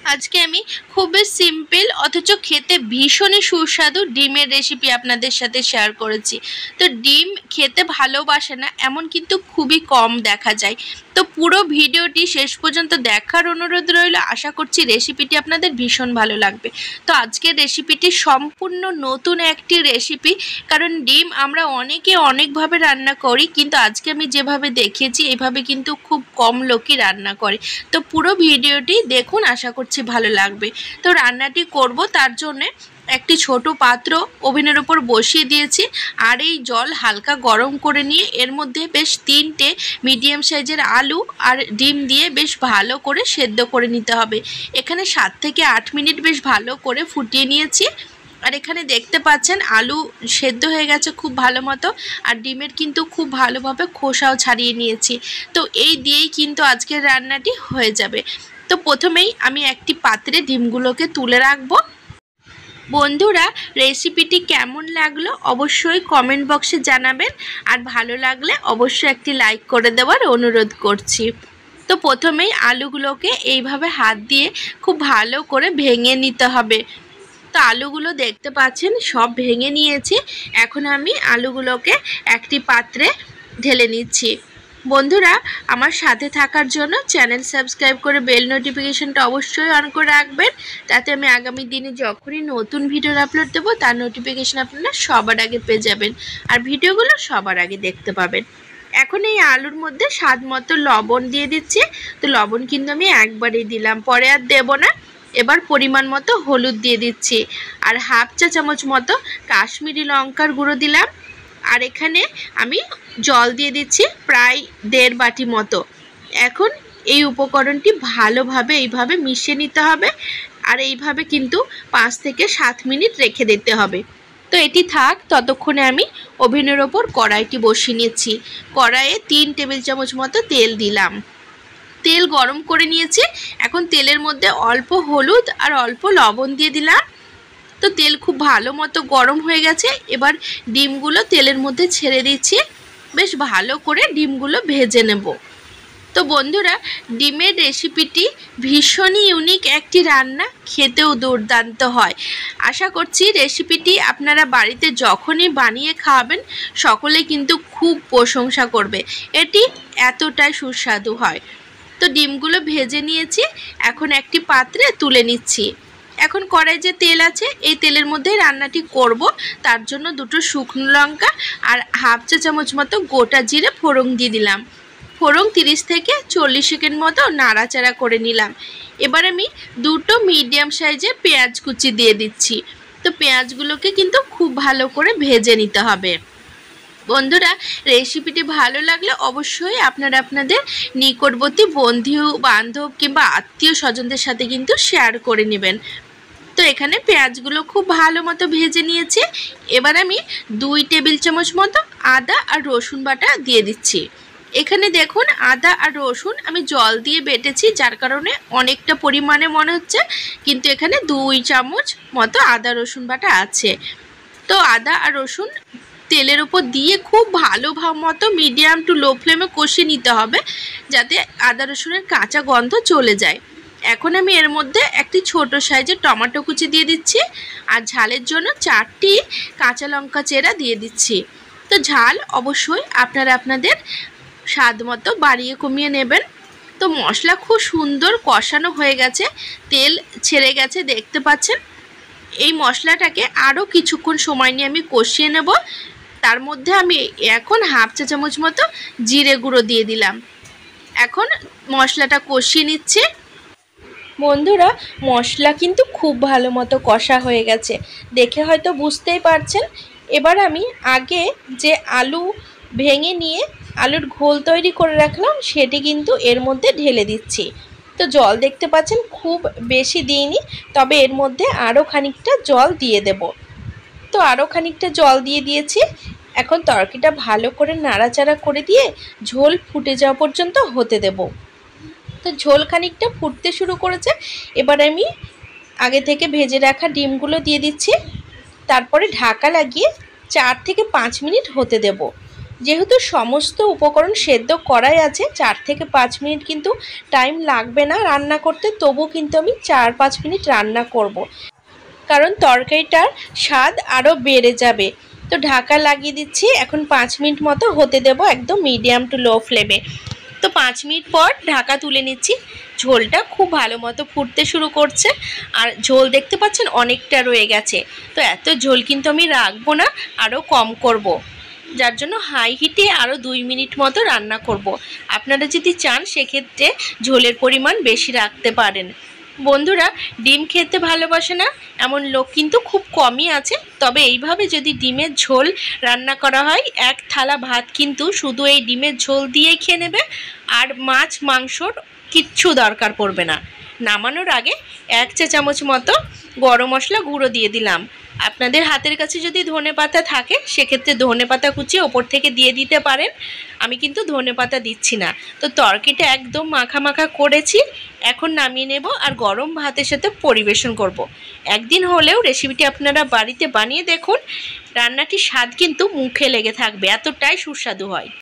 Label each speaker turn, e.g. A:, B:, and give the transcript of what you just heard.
A: আজকে আমি খুবই সিম্পল অথচ খেতে ভীষণই সুস্বাদু ডিমের রেসিপি আপনাদের সাথে শেয়ার করেছি। তো ডিম খেতে ভালোবাসে না এমন কিন্তু খুবই কম দেখা যায়। তো পুরো ভিডিওটি শেষ পর্যন্ত দেখার অনুরোধ রইল। আশা করছি রেসিপিটি আপনাদের ভীষণ ভালো লাগবে। তো আজকের রেসিপিটি সম্পূর্ণ নতুন একটি রেসিপি, কারণ ডিম আমরা অনেকে অনেকভাবে রান্না করি, কিন্তু আজকে আমি যেভাবে দেখিয়েছি এইভাবে কিন্তু খুব কম লোকই রান্না করে। তো পুরো ভিডিওটি দেখুন, আশা করছি ভালো লাগবে। তো রান্নাটি করব তার জন্যে একটি ছোট পাত্র ওভেনের উপর বসিয়ে দিয়েছি, আর এই জল হালকা গরম করে নিয়ে এর মধ্যে বেশ 3টে মিডিয়াম সাইজের আলু আর ডিম দিয়ে বেশ ভালো করে সেদ্ধ করে নিতে হবে। এখানে 7 থেকে 8 মিনিট বেশ ভালো করে ফুটিয়ে নিয়েছি। আর এখানে দেখতে পাচ্ছেন আলু সেদ্ধ হয়ে গেছে খুব ভালো মতো, আর ডিমের কিন্তু খুব ভালোভাবে খোসাও ছাড়িয়ে নিয়েছি। তো এই দিয়েই কিন্তু আজকের রান্নাটি হয়ে যাবে। তো প্রথমেই আমি একটি পাত্রে ডিমগুলোকে তুলে রাখবো। বন্ধুরা, রেসিপিটি কেমন লাগলো অবশ্যই কমেন্ট বক্সে জানাবেন, আর ভালো লাগলে অবশ্যই একটি লাইক করে দেওয়ার অনুরোধ করছি। তো প্রথমেই আলুগুলোকে এইভাবে হাত দিয়ে খুব ভালো করে ভেঙে নিতে হবে। তো আলুগুলো দেখতে পাচ্ছেন সব ভেঙে নিয়েছি। এখন আমি আলুগুলোকে একটি পাত্রে ঢেলে নিচ্ছি। বন্ধুরা, আমার সাথে থাকার জন্য চ্যানেল সাবস্ক্রাইব করে বেল নোটিফিকেশনটা অবশ্যই অন করে রাখবেন, তাতে আমি আগামী দিনে যখনই নতুন ভিডিও আপলোড দেবো তার নোটিফিকেশন আপনারা সবার আগে পেয়ে যাবেন, আর ভিডিওগুলো সবার আগে দেখতে পাবেন। এখন এই আলুর মধ্যে স্বাদ মতো লবণ দিয়ে দিচ্ছি। তো লবণ কিন্তু আমি একবারই দিলাম, পরে আর দেবো না। এবার পরিমাণ মতো হলুদ দিয়ে দিচ্ছি, আর হাফ চা চামচ মতো কাশ্মীরি লঙ্কার গুঁড়ো দিলাম। আর এখানে আমি জল দিয়ে দিচ্ছি প্রায় 1.5 বাটি মতো। এখন এই উপকরণটি ভালোভাবে এইভাবে মিশিয়ে নিতে হবে, আর এইভাবে কিন্তু 5 থেকে 7 মিনিট রেখে দিতে হবে। তো এটি থাক, ততক্ষণে আমি ওভেনের ওপর কড়াইটি বসিয়ে নিয়েছি। কড়াইয়ে 3 টেবিল চামচ মতো তেল দিলাম। তেল গরম করে নিয়েছি। এখন তেলের মধ্যে অল্প হলুদ আর অল্প লবণ দিয়ে দিলাম। তো তেল খুব ভালো মতো গরম হয়ে গেছে। এবার ডিমগুলো তেলের মধ্যে ছেড়ে দিচ্ছি, বেশ ভালো করে ডিমগুলো ভেজে নেব। তো বন্ধুরা, ডিমের রেসিপিটি ভীষণই ইউনিক একটি রান্না, খেতেও দুর্দান্ত হয়। আশা করছি রেসিপিটি আপনারা বাড়িতে যখনই বানিয়ে খাওয়াবেন সকলে কিন্তু খুব প্রশংসা করবে, এটি এতটাই সুস্বাদু হয়। তো ডিমগুলো ভেজে নিয়েছি, এখন একটি পাত্রে তুলে নিচ্ছি। এখন কড়াই যে তেল আছে এই তেলের মধ্যে রান্নাটি করব, তার জন্য 2টো শুকনো লঙ্কা আর হাফ চা চামচ মতো গোটা জিরে ফোড়ন দিয়ে দিলাম। ফোড়ন 30 থেকে 40 সেকেন্ড মতো নাড়াচাড়া করে নিলাম। এবার আমি 2টো মিডিয়াম সাইজের পেঁয়াজ কুচি দিয়ে দিচ্ছি। তো পেঁয়াজগুলোকে কিন্তু খুব ভালো করে ভেজে নিতে হবে। বন্ধুরা, রেসিপিটি ভালো লাগলে অবশ্যই আপনারা আপনাদের নিকটবর্তী বন্ধু বান্ধব কিংবা আত্মীয় স্বজনদের সাথে কিন্তু শেয়ার করে নেবেন। তো এখানে পেঁয়াজগুলো খুব ভালো মতো ভেজে নিয়েছি। এবার আমি 2 টেবিল চামচ মতো আদা আর রসুন বাটা দিয়ে দিচ্ছি। এখানে দেখুন আদা আর রসুন আমি জল দিয়ে বেটেছি, যার কারণে অনেকটা পরিমাণে মনে হচ্ছে, কিন্তু এখানে 2 চামচ মতো আদা রসুন বাটা আছে। তো আদা আর রসুন তেলের উপর দিয়ে খুব ভালো মতো মিডিয়াম টু লো ফ্লেমে কষিয়ে নিতে হবে, যাতে আদা রসুনের কাঁচা গন্ধ চলে যায়। এখন আমি এর মধ্যে একটি ছোট সাইজের টমেটো কুচি দিয়ে দিচ্ছি, আর ঝালের জন্য 4টি কাঁচা লঙ্কা চেরা দিয়ে দিচ্ছি। তো ঝাল অবশ্যই আপনারা আপনাদের স্বাদ মতো বাড়িয়ে কমিয়ে নেবেন। তো মশলা খুব সুন্দর কষানো হয়ে গেছে, তেল ছেড়ে গেছে দেখতে পাচ্ছেন। এই মশলাটাকে আরও কিছুক্ষণ সময় নিয়ে আমি কষিয়ে নেব। তার মধ্যে আমি এখন হাফ চা চামচ মতো জিরে গুঁড়ো দিয়ে দিলাম। এখন মশলাটা কষিয়ে নিচ্ছে। বন্ধুরা, মশলা কিন্তু খুব ভালো মতো কষা হয়ে গেছে, দেখে হয়তো বুঝতেই পারছেন। এবার আমি আগে যে আলু ভেঙে নিয়ে আলুর ঘোল তৈরি করে রাখলাম সেটি কিন্তু এর মধ্যে ঢেলে দিচ্ছি। তো জল দেখতে পাচ্ছেন খুব বেশি দিইনি, তবে এর মধ্যে আরও খানিকটা জল দিয়ে দেব। তো আরও খানিকটা জল দিয়ে দিয়েছি। এখন তরকারিটা ভালো করে নাড়াচাড়া করে দিয়ে ঝোল ফুটে যাওয়া পর্যন্ত হতে দেব। তো ঝোল খানিকটা ফুটতে শুরু করেছে। এবার আমি আগে থেকে ভেজে রাখা ডিমগুলো দিয়ে দিচ্ছি, তারপরে ঢাকা লাগিয়ে 4 থেকে 5 মিনিট হতে দেব। যেহেতু সমস্ত উপকরণ সেদ্ধ করাই আছে, 4 থেকে 5 মিনিট কিন্তু টাইম লাগবে না রান্না করতে, তবু কিন্তু আমি 4-5 মিনিট রান্না করব, কারণ তরকারিটার স্বাদ আরও বেড়ে যাবে। তো ঢাকা লাগিয়ে দিচ্ছি, এখন 5 মিনিট মতো হতে দেব একদম মিডিয়াম টু লো ফ্লেমে। তো 5 মিনিট পর ঢাকা তুলে নিচ্ছি। ঝোলটা খুব ভালো মতো ফুটতে শুরু করছে, আর ঝোল দেখতে পাচ্ছেন অনেকটা রয়ে গেছে। তো এত ঝোল কিন্তু আমি রাখবো না, আরও কম করব, যার জন্য হাই হিটে আরও 2 মিনিট মতো রান্না করব। আপনারা যদি চান সেক্ষেত্রে ঝোলের পরিমাণ বেশি রাখতে পারেন। বন্ধুরা, ডিম খেতে ভালোবাসে না এমন লোক কিন্তু খুব কমই আছে, তবে এইভাবে যদি ডিমের ঝোল রান্না করা হয়, এক থালা ভাত কিন্তু শুধু এই ডিমের ঝোল দিয়েই খেয়ে নেবে, আর মাছ মাংসর কিচ্ছু দরকার পড়বে না। নামানোর আগে 1 চা চামচ মতো গরম মশলা গুঁড়ো দিয়ে দিলাম। আপনাদের হাতের কাছে যদি ধনেপাতা থাকে সেক্ষেত্রে ধনেপাতা কুচিয়ে ওপর থেকে দিয়ে দিতে পারেন, আমি কিন্তু ধনেপাতা দিচ্ছি না। তো তরকারিটা একদম মাখা মাখা করেছি, এখন নামিয়ে নেব আর গরম ভাতের সাথে পরিবেশন করব। একদিন হলেও রেসিপিটি আপনারা বাড়িতে বানিয়ে দেখুন, রান্নাটির স্বাদ কিন্তু মুখে লেগে থাকবে, এতটাই সুস্বাদু হয়।